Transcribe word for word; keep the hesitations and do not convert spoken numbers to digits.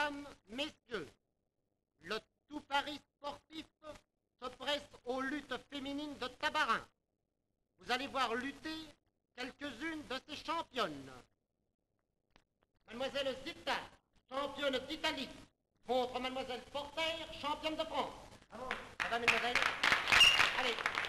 Mesdames, Messieurs, le tout Paris sportif se presse aux luttes féminines de Tabarin. Vous allez voir lutter quelques-unes de ces championnes. Mademoiselle Zitta, championne d'Italie, contre Mademoiselle Porter, championne de France. Bravo. Madame, Mademoiselle, allez.